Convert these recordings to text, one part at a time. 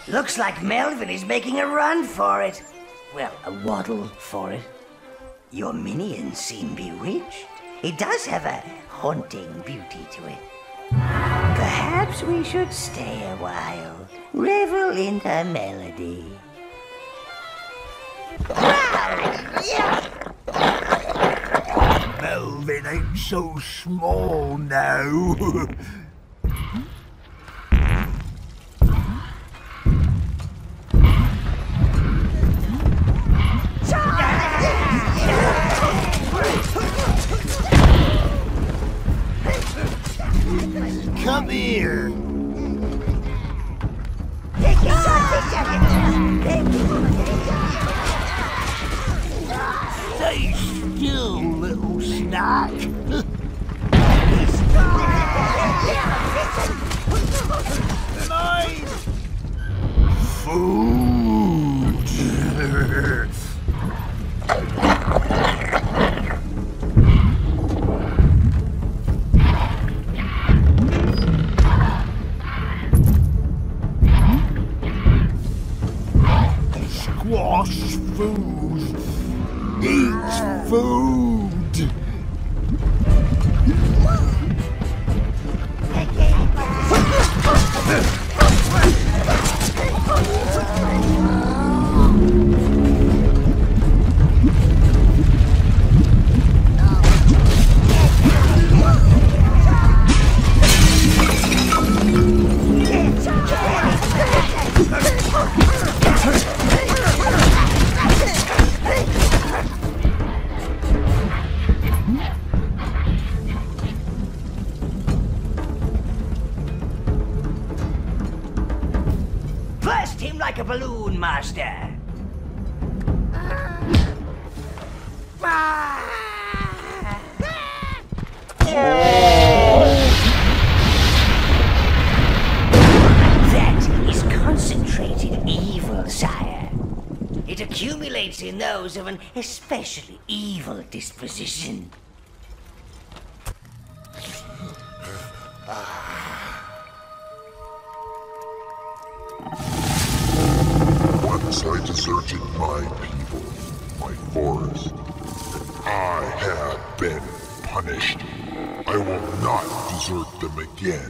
Looks like Melvin is making a run for it. Well, a waddle for it. Your minions seem bewitched. It does have a haunting beauty to it. Perhaps we should stay a while, revel in her melody. Melvin ain't so small now. Come here. Stay still, little snack. Mine. Food. Squash food. Eat food. Burst him like a balloon, Master. That is concentrated evil, sire. It accumulates in those of an especially evil disposition. Once I deserted my people, my forest. I have been punished. I will not desert them again.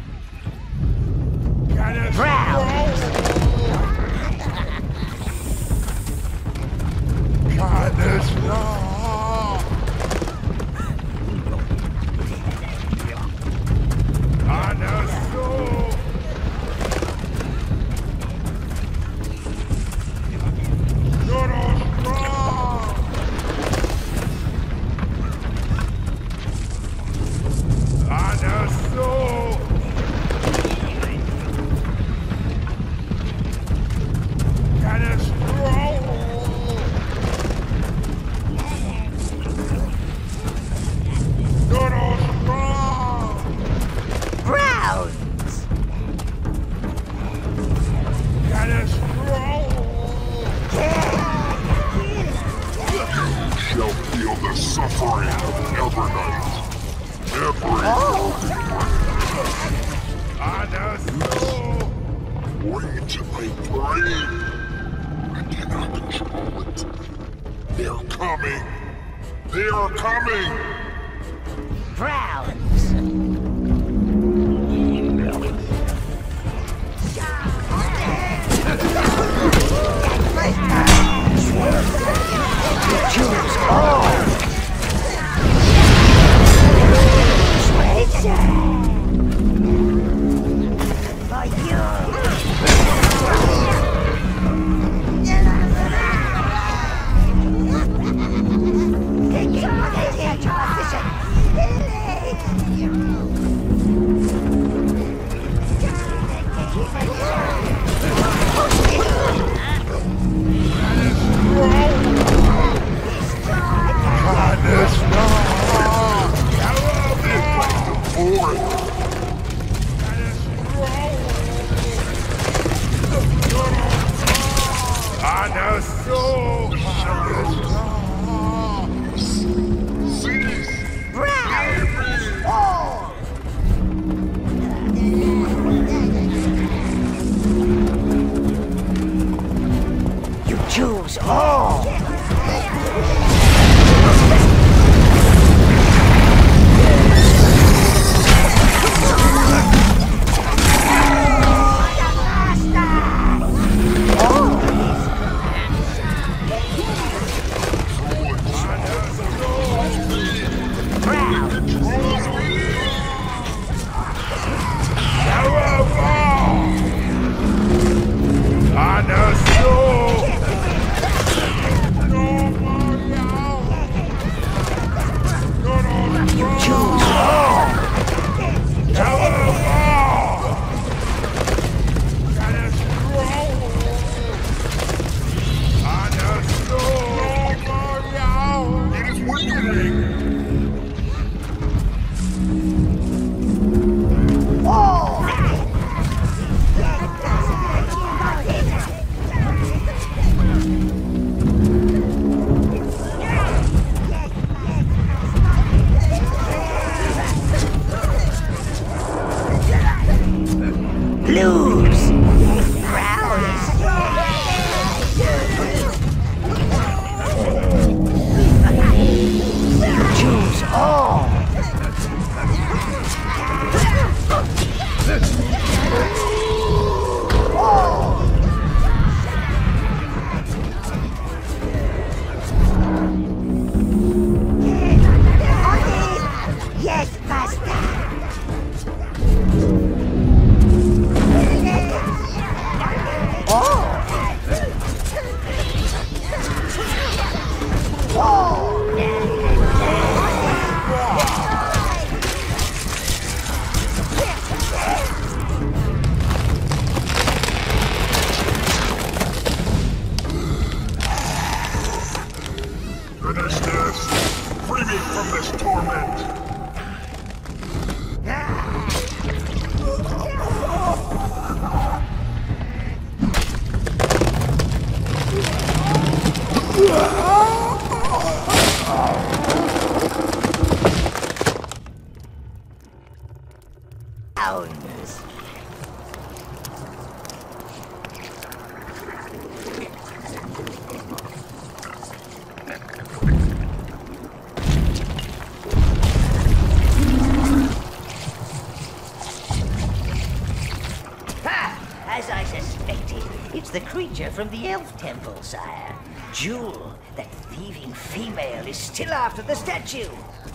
Shall feel the suffering of Evernight. Wait, I pray. I cannot control it. They're coming. They are coming. Browns. Choose all. For you. Take it. Yes, master! Finish this! Free me from this torment! Hounds. As I suspected, it's the creature from the Elf Temple, sire. Jewel, that thieving female, is still after the statue.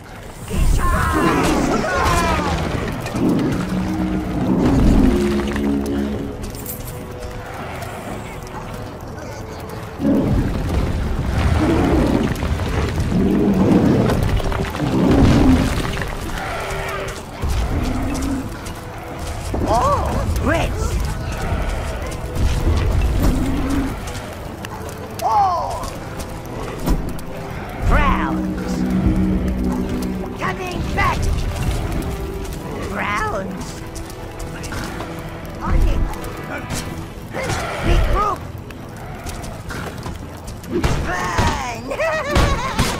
Oh, Reds! Browns! Coming back! Browns! On it! Big group! Run!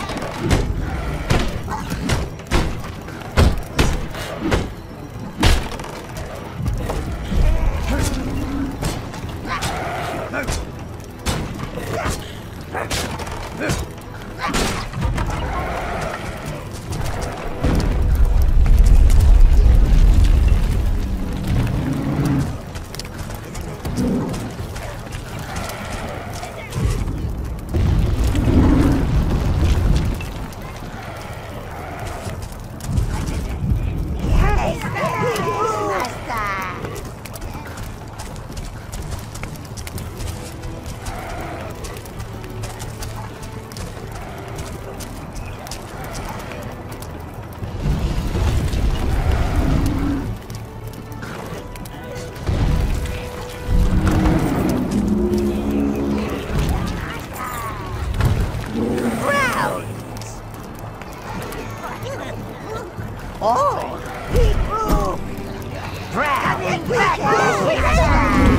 Oh! Big group! Coming back!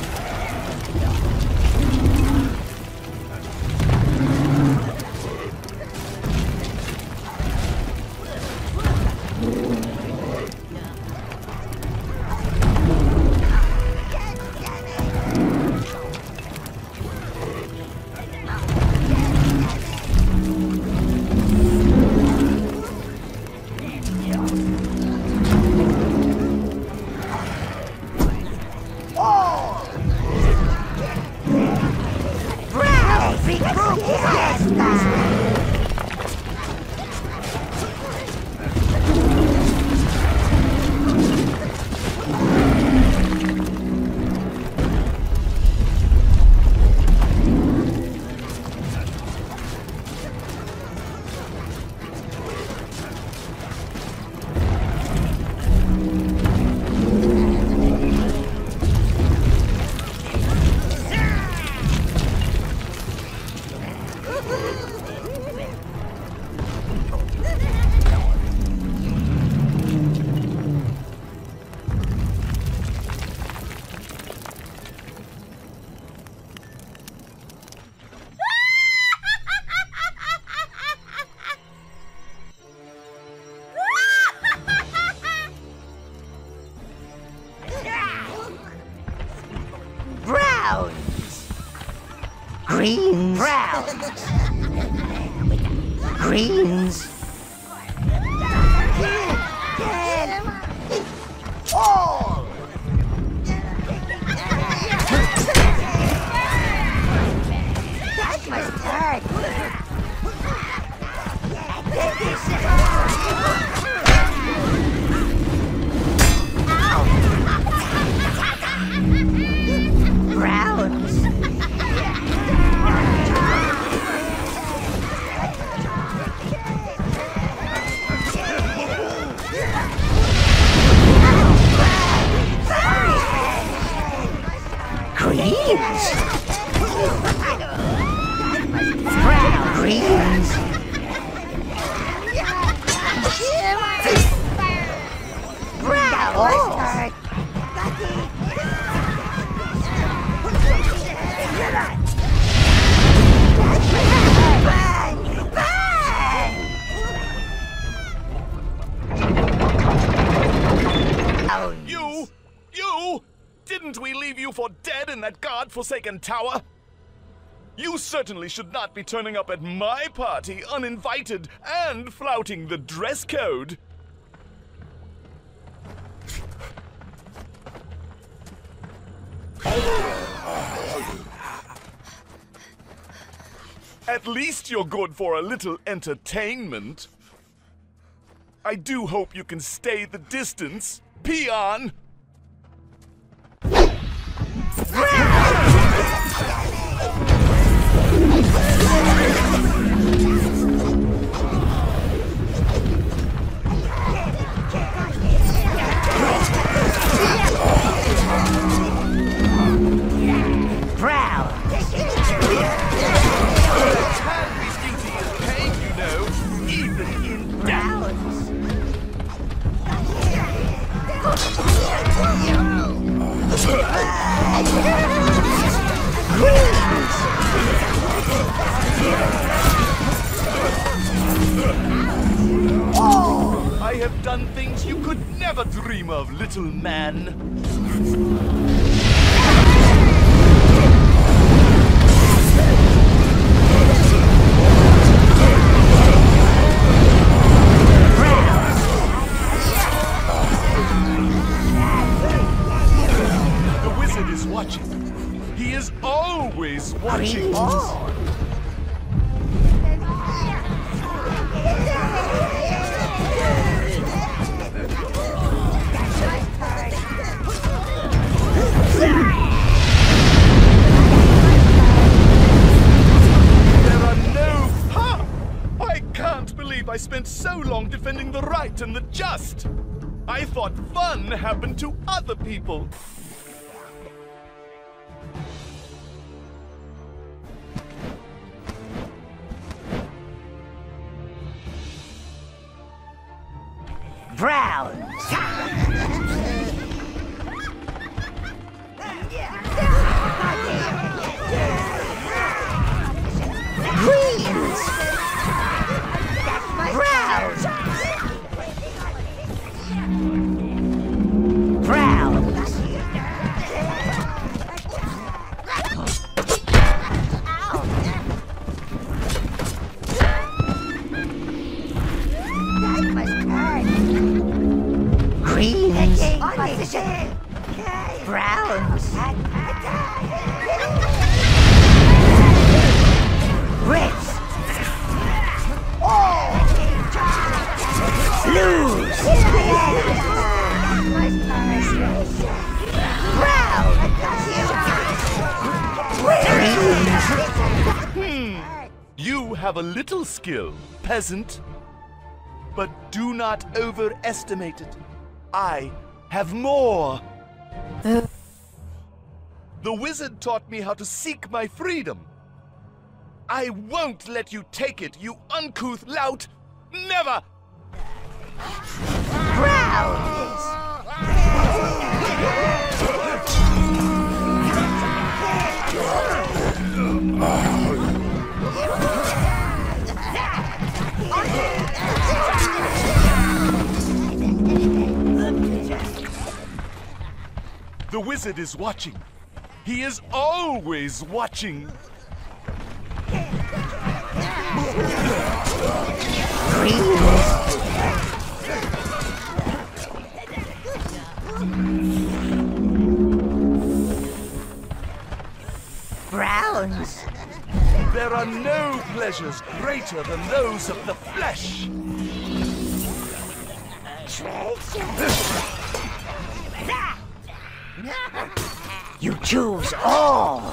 Big group! Yes, master! Browns! Greens! Browns! Greens! All! That must hurt! You! Didn't we leave you for dead in that God-forsaken tower? You certainly should not be turning up at my party uninvited and flouting the dress code. At least you're good for a little entertainment. I do hope you can stay the distance, peon! I have done things you could never dream of, little man. The wizard is watching. He is always watching. I spent so long defending the right and the just. I thought fun happened to other people. Browns. Greens. Browns. Browns. Greens. Browns. Reds. Blues. You have a little skill, peasant. But do not overestimate it. I have more. The wizard taught me how to seek my freedom. I won't let you take it, you uncouth lout! Never! The wizard is watching. He is always watching. Browns. There are no pleasures greater than those of the flesh. You choose all.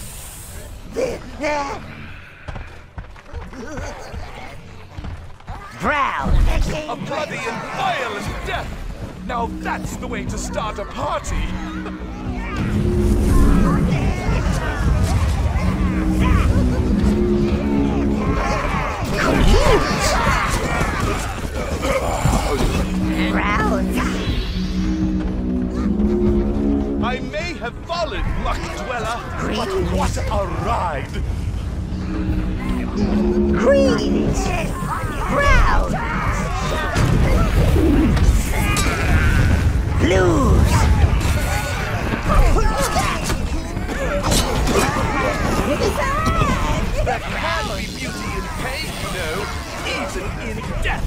Brown. A bloody and violent death. Now that's the way to start a party. Brown. have fallen, Muck Dweller, but what a ride! Greens, browns, blues. There can be beauty in pain, you know, even in death.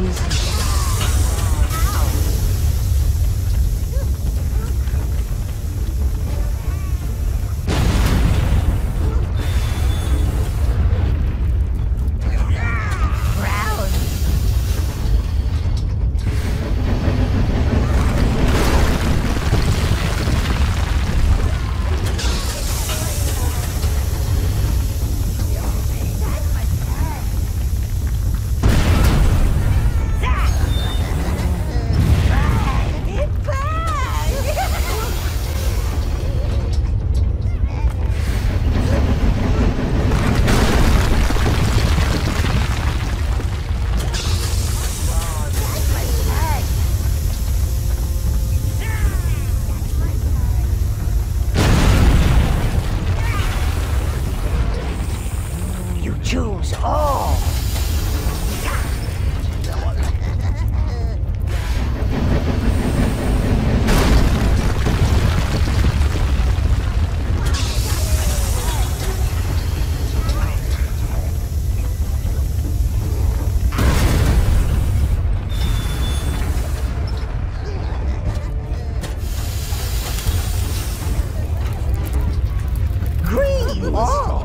Greens! Choose all! Green! All!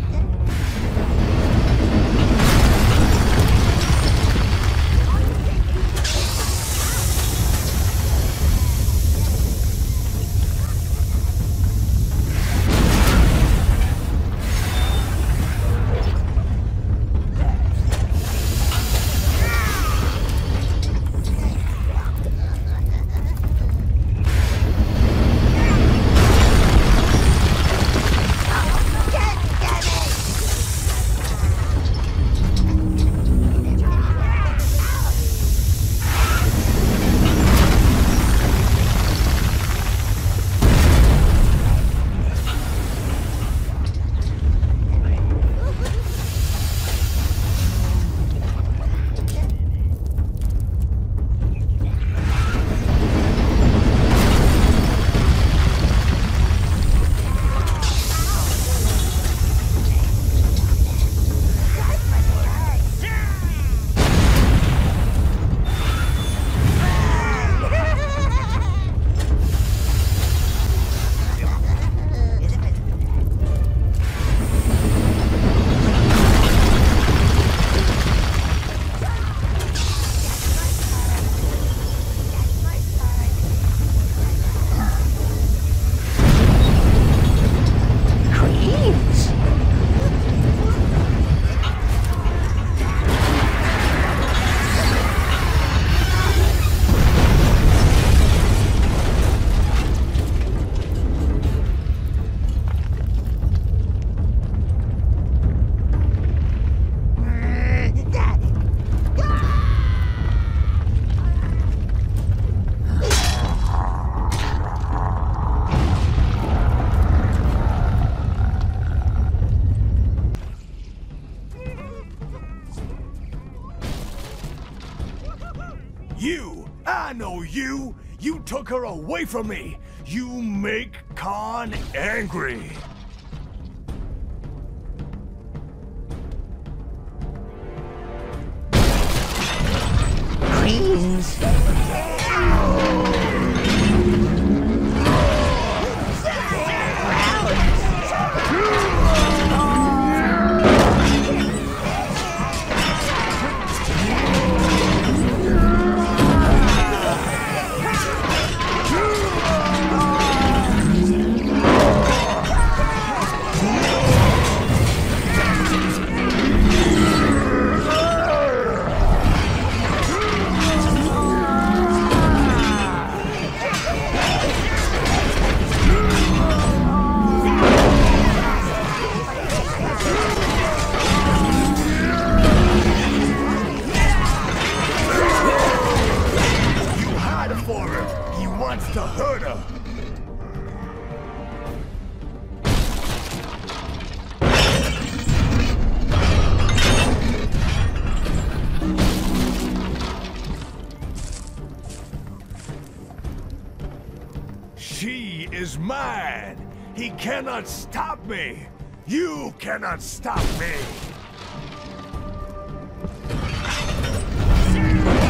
You! I know you! You took her away from me! You make Khan angry! Greens! To hurt her. She is mine. He cannot stop me. You cannot stop me.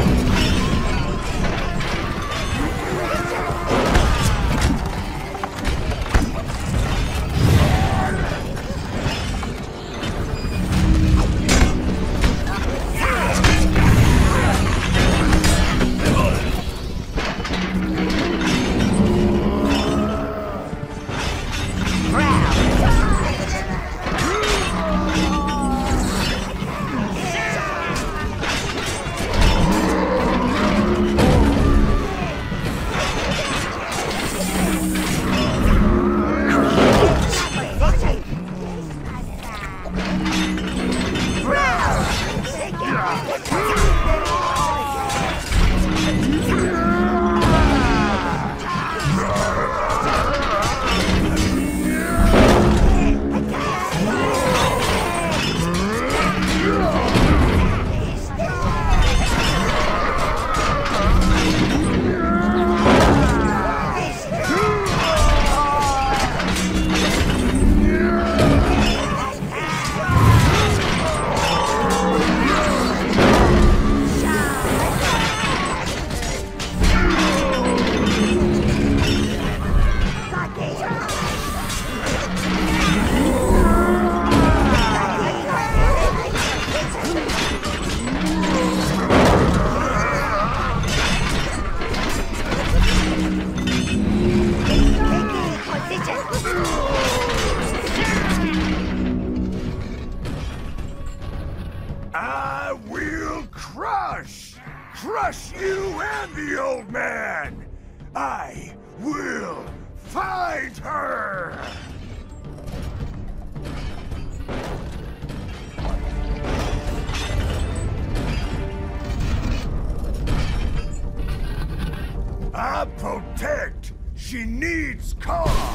crush you and the old man! I will find her! I protect! She needs Khan!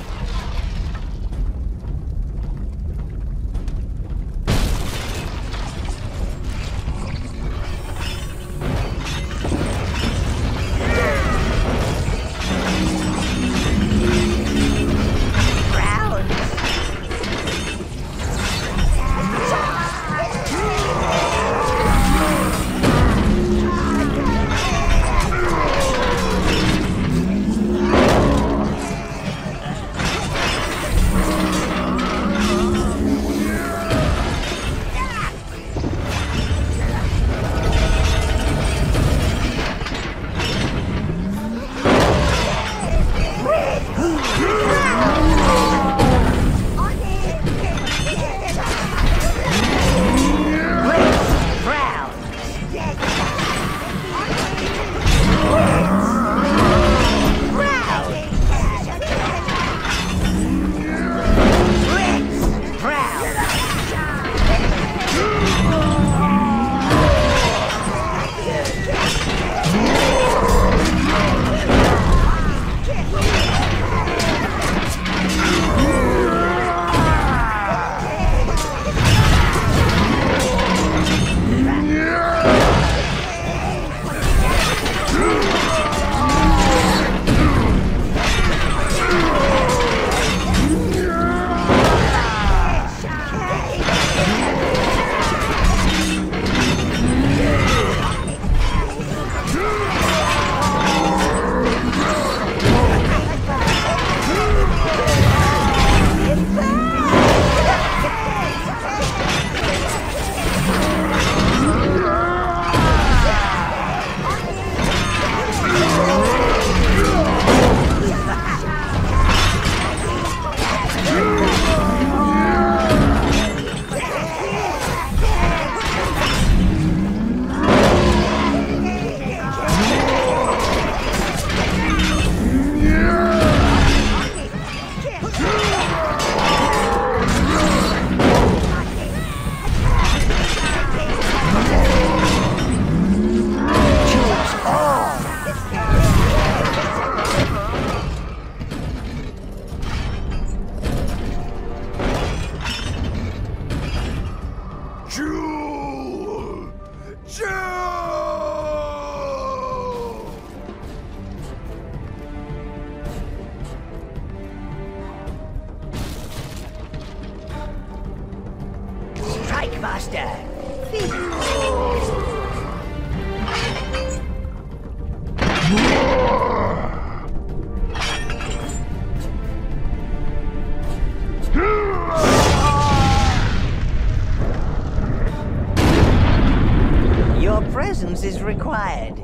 Your presence is required.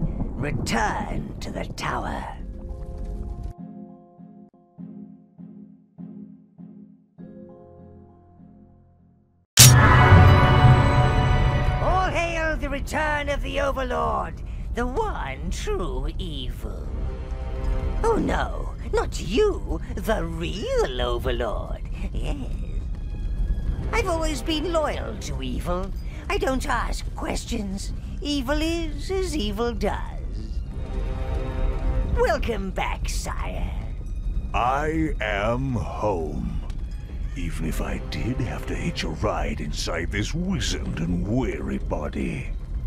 Return to the tower. All hail the return of the Overlord, the one true evil. Oh no, not you, the real Overlord. Yes. I've always been loyal to evil. I don't ask questions. Evil is as evil does. Welcome back, sire. I am home. Even if I did have to hitch a ride inside this wizened and weary body.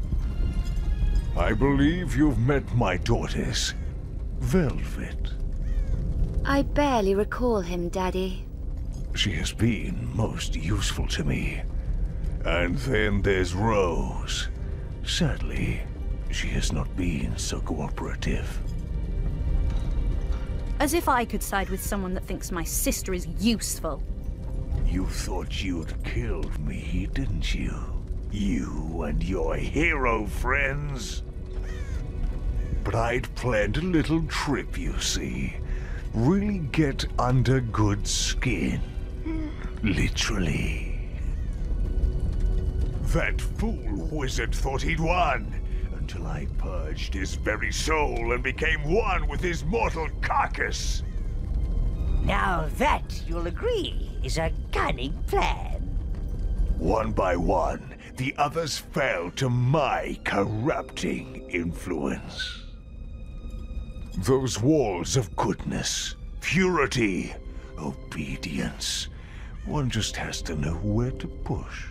I believe you've met my daughters. Velvet. I barely recall him, Daddy. She has been most useful to me. And then there's Rose. Sadly, she has not been so cooperative. As if I could side with someone that thinks my sister is useful. You thought you'd killed me, didn't you? You and your hero friends? But I'd planned a little trip, you see. Really get under good skin. Literally. That fool wizard thought he'd won, till I purged his very soul and became one with his mortal carcass. Now that, you'll agree, is a cunning plan. One by one, the others fell to my corrupting influence. Those walls of goodness, purity, obedience. One just has to know where to push.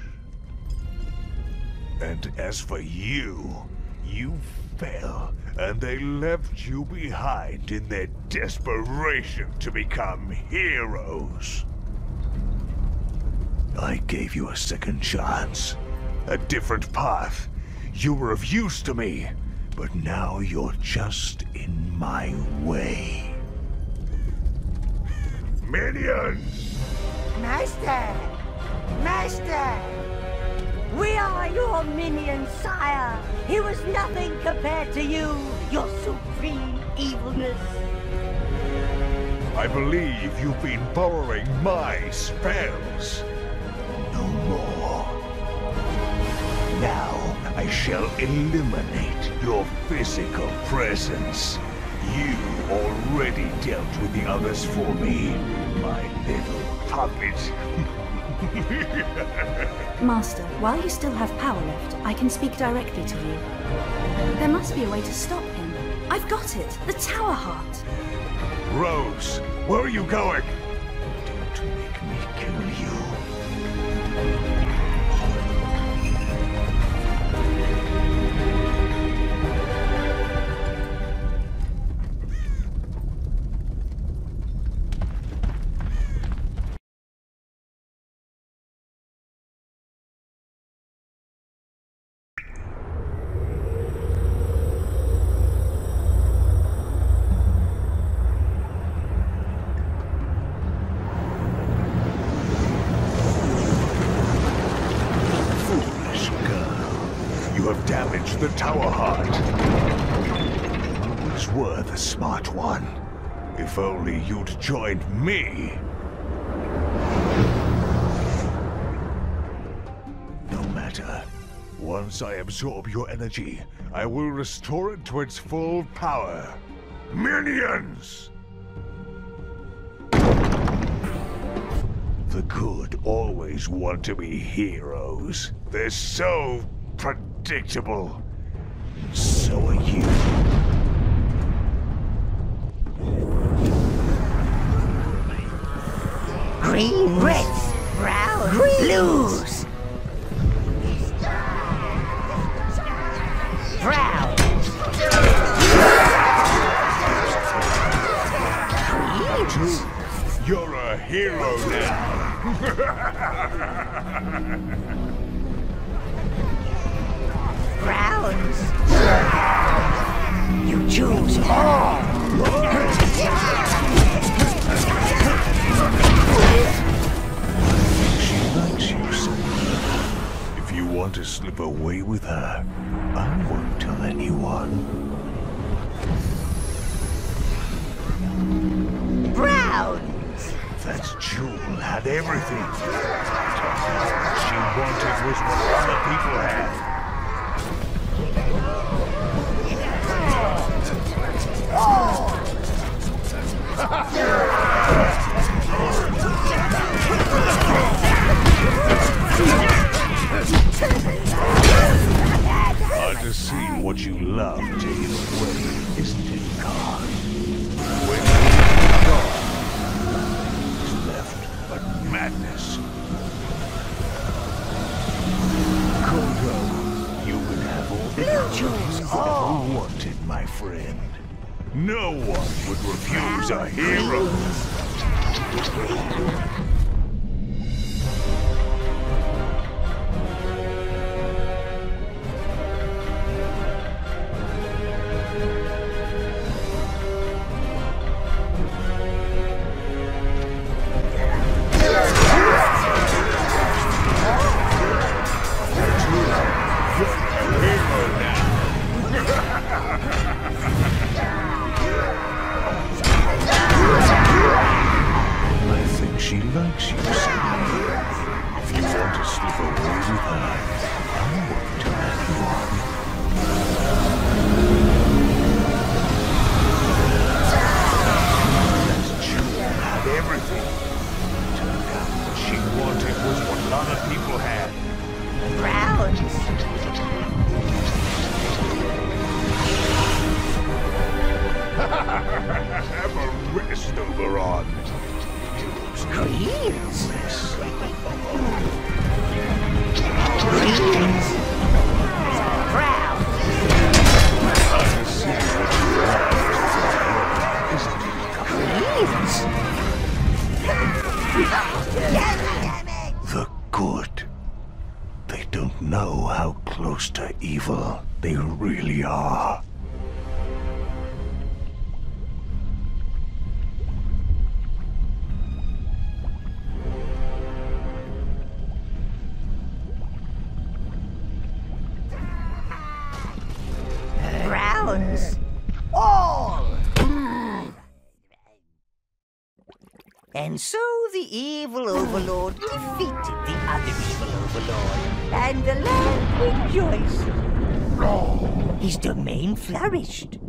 And as for you, you fell, and they left you behind in their desperation to become heroes. I gave you a second chance, a different path. You were of use to me, but now you're just in my way. Minions! Master! Master! We are your minions, sire! He was nothing compared to you, your supreme evilness! I believe you've been borrowing my spells. No more. Now I shall eliminate your physical presence. You already dealt with the others for me, my little puppet. Master, while you still have power left, I can speak directly to you. There must be a way to stop him. I've got it! The Tower Heart! Rose, where are you going? Don't make me kill you. The Tower Heart. Always were the smart one. If only you'd joined me. No matter. Once I absorb your energy, I will restore it to its full power. Minions! The good always want to be heroes. They're so predictable. So are you. Green, reds, brown, blues. Brown. Greens. You're a hero now. Browns. You choose all. She likes you so much. If you want to slip away with her, I won't tell anyone. Browns. That Jewel had everything. What she wanted was what other people had. Hard to see what you love taken away, isn't it, God? When you're gone, nothing's left but madness. Kodo, you can have all the powers you ever wanted, my friend. No one would refuse a hero. She likes Oberon. Greens. Greens. Proud. Greens. The good. They don't know how close to evil they really are. Browns. All. And so the evil overlord defeated the other evil overlord, and the land rejoiced. His domain flourished.